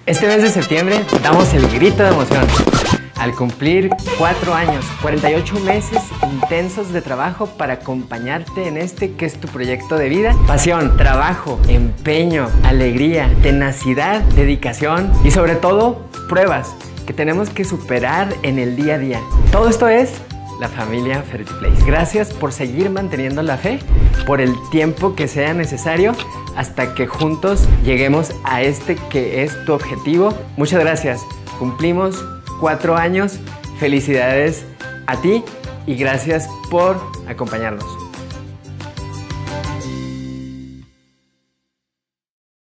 Este mes de septiembre damos el grito de emoción. Al cumplir 4 años, 48 meses intensos de trabajo para acompañarte en este que es tu proyecto de vida. Pasión, trabajo, empeño, alegría, tenacidad, dedicación y sobre todo pruebas que tenemos que superar en el día a día. Todo esto es la familia Fertiplace. Gracias por seguir manteniendo la fe, por el tiempo que sea necesario hasta que juntos lleguemos a este que es tu objetivo. Muchas gracias. Cumplimos 4 años. Felicidades a ti y gracias por acompañarnos.